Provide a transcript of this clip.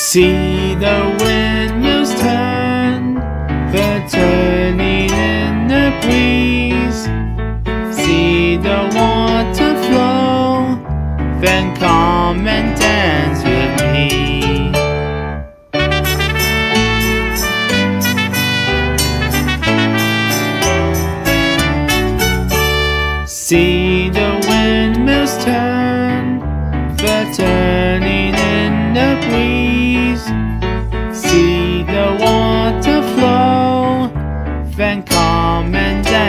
See the windmills turn, they're turning in the breeze. See the water flow, then come and dance with me. See the windmills turn, they're turning in the breeze. See the water flow, then come and dance.